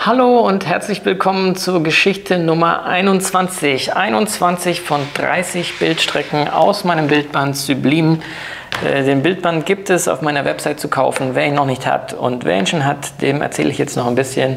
Hallo und herzlich willkommen zur Geschichte Nummer 21. 21 von 30 Bildstrecken aus meinem Bildband Sublime. Den Bildband gibt es auf meiner Website zu kaufen, wer ihn noch nicht hat. Und wer ihn schon hat, dem erzähle ich jetzt noch ein bisschen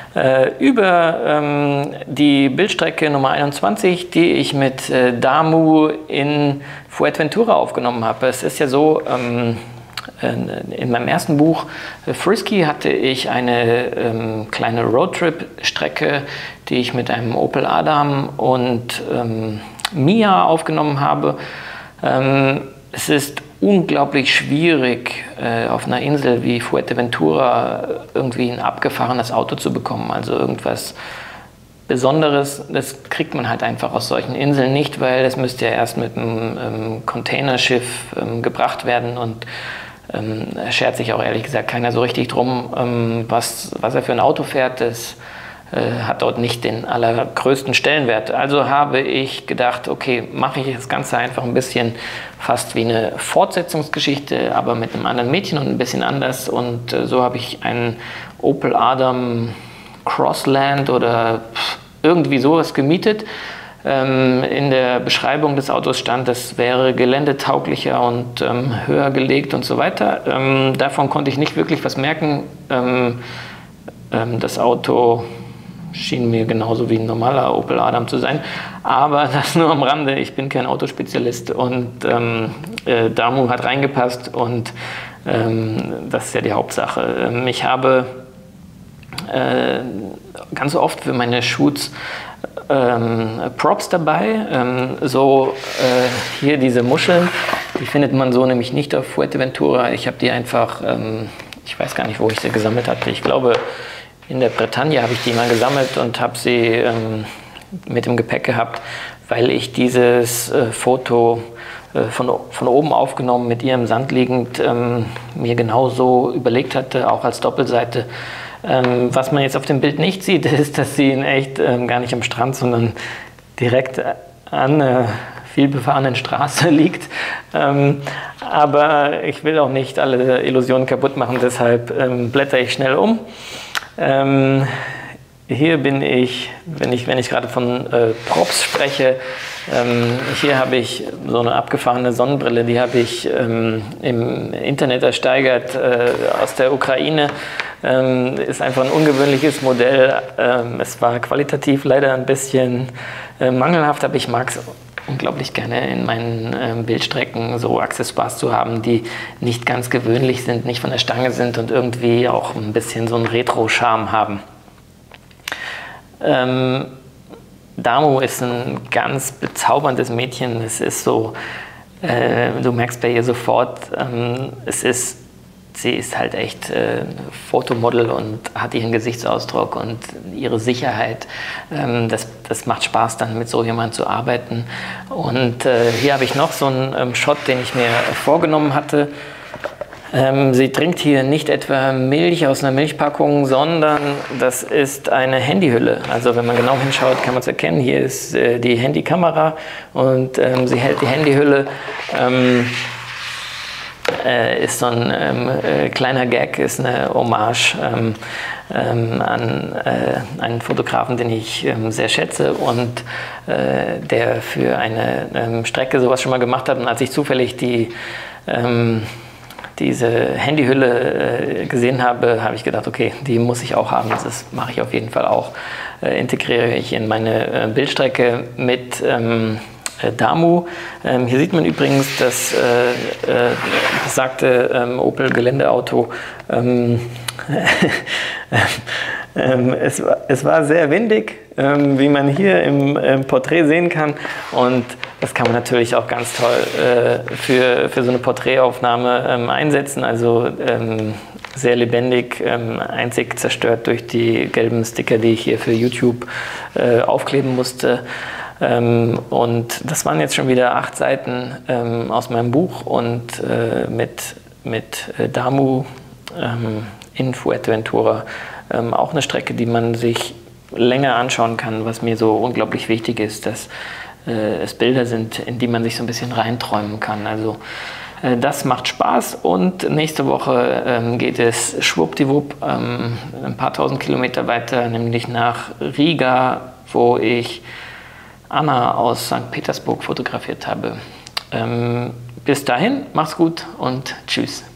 über die Bildstrecke Nummer 21, die ich mit Damu in Fuerteventura aufgenommen habe. Es ist ja so, in meinem ersten Buch Frisky hatte ich eine kleine Roadtrip-Strecke, die ich mit einem Opel Adam und Mia aufgenommen habe. Es ist unglaublich schwierig, auf einer Insel wie Fuerteventura irgendwie ein abgefahrenes Auto zu bekommen. Also irgendwas Besonderes, das kriegt man halt einfach aus solchen Inseln nicht, weil das müsste ja erst mit einem Containerschiff gebracht werden und schert sich auch ehrlich gesagt keiner so richtig drum, was er für ein Auto fährt. Das hat dort nicht den allergrößten Stellenwert. Also habe ich gedacht, okay, mache ich das Ganze einfach ein bisschen fast wie eine Fortsetzungsgeschichte, aber mit einem anderen Mädchen und ein bisschen anders. Und so habe ich einen Opel Adam Crossland oder irgendwie sowas gemietet. In der Beschreibung des Autos stand, das wäre geländetauglicher und höher gelegt und so weiter. Davon konnte ich nicht wirklich was merken. Das Auto schien mir genauso wie ein normaler Opel Adam zu sein, aber das nur am Rande. Ich bin kein Autospezialist und Damu hat reingepasst und das ist ja die Hauptsache. Ich habe ganz oft für meine Shoots Props dabei, hier diese Muscheln, die findet man so nämlich nicht auf Fuerteventura. Ich habe die einfach, ich weiß gar nicht, wo ich sie gesammelt hatte. Ich glaube, in der Bretagne habe ich die mal gesammelt und habe sie mit im Gepäck gehabt, weil ich dieses Foto von oben aufgenommen, mit ihr im Sand liegend, mir genauso überlegt hatte, auch als Doppelseite. Was man jetzt auf dem Bild nicht sieht, ist, dass sie in echt gar nicht am Strand, sondern direkt an einer vielbefahrenen Straße liegt. Aber ich will auch nicht alle Illusionen kaputt machen, deshalb blätter ich schnell um. Hier bin ich, wenn ich gerade von Props spreche, hier habe ich so eine abgefahrene Sonnenbrille, die habe ich im Internet ersteigert aus der Ukraine. Ist einfach ein ungewöhnliches Modell. Es war qualitativ leider ein bisschen mangelhaft, aber ich mag es unglaublich gerne in meinen Bildstrecken so Accessoires zu haben, die nicht ganz gewöhnlich sind, nicht von der Stange sind und irgendwie auch ein bisschen so einen Retro-Charme haben. Damu ist ein ganz bezauberndes Mädchen. Es ist so, du merkst bei ihr sofort, sie ist halt echt Fotomodel und hat ihren Gesichtsausdruck und ihre Sicherheit. Das macht Spaß, dann mit so jemandem zu arbeiten. Und hier habe ich noch so einen Shot, den ich mir vorgenommen hatte. Sie trinkt hier nicht etwa Milch aus einer Milchpackung, sondern das ist eine Handyhülle. Also wenn man genau hinschaut, kann man es erkennen. Hier ist die Handykamera und sie hält die Handyhülle. Ist so ein kleiner Gag, ist eine Hommage an einen Fotografen, den ich sehr schätze und der für eine Strecke sowas schon mal gemacht hat. Und als ich zufällig diese Handyhülle gesehen habe, habe ich gedacht, okay, die muss ich auch haben. Das mache ich auf jeden Fall auch. Integriere ich in meine Bildstrecke mit Damu. Hier sieht man übrigens das besagte Opel Geländeauto. Es war sehr windig, wie man hier im Porträt sehen kann. Und das kann man natürlich auch ganz toll für so eine Porträtaufnahme einsetzen. Also sehr lebendig, einzig zerstört durch die gelben Sticker, die ich hier für YouTube aufkleben musste. Und das waren jetzt schon wieder 8 Seiten aus meinem Buch und mit Damu in Fuerteventura auch eine Strecke, die man sich länger anschauen kann, was mir so unglaublich wichtig ist, dass es Bilder sind, in die man sich so ein bisschen reinträumen kann. Also Das macht Spaß und nächste Woche geht es schwuppdiwupp ein paar tausend Kilometer weiter, nämlich nach Riga, wo ich Anna aus St. Petersburg fotografiert habe. Bis dahin, mach's gut und tschüss.